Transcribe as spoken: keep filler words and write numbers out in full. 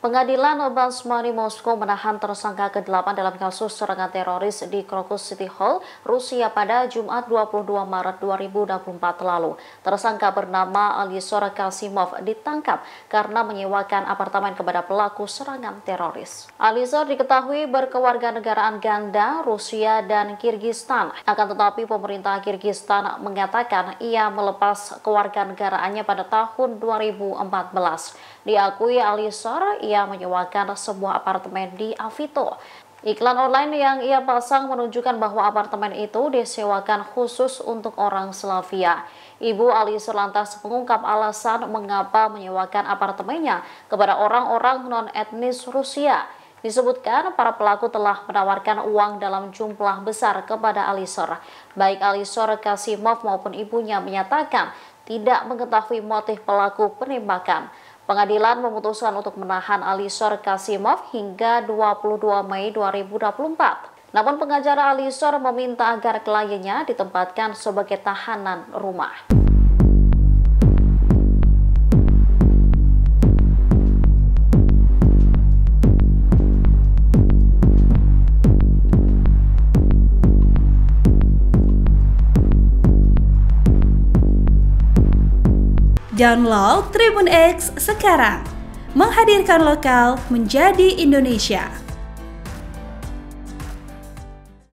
Pengadilan Basmani Moskow menahan tersangka kedelapan dalam kasus serangan teroris di Krokus City Hall, Rusia pada Jumat dua puluh dua Maret dua ribu dua puluh empat lalu. Tersangka bernama Alisor Kasimov ditangkap karena menyewakan apartemen kepada pelaku serangan teroris. Alisor diketahui berkewarganegaraan ganda Rusia dan Kirgistan. Akan tetapi pemerintah Kirgistan mengatakan ia melepas kewarganegaraannya pada tahun dua ribu empat belas. Diakui Alisor, ia menyewakan sebuah apartemen di Avito. Iklan online yang ia pasang menunjukkan bahwa apartemen itu disewakan khusus untuk orang Slavia. Ibu Alisor lantas mengungkap alasan mengapa menyewakan apartemennya kepada orang-orang non-etnis Rusia. Disebutkan para pelaku telah menawarkan uang dalam jumlah besar kepada Alisor. Baik Alisor Kasimov maupun ibunya menyatakan tidak mengetahui motif pelaku penembakan. Pengadilan memutuskan untuk menahan Alisor Kasimov hingga dua puluh dua Mei dua ribu dua puluh empat. Namun pengacara Alisor meminta agar kliennya ditempatkan sebagai tahanan rumah. Download Tribun X sekarang, menghadirkan lokal menjadi Indonesia.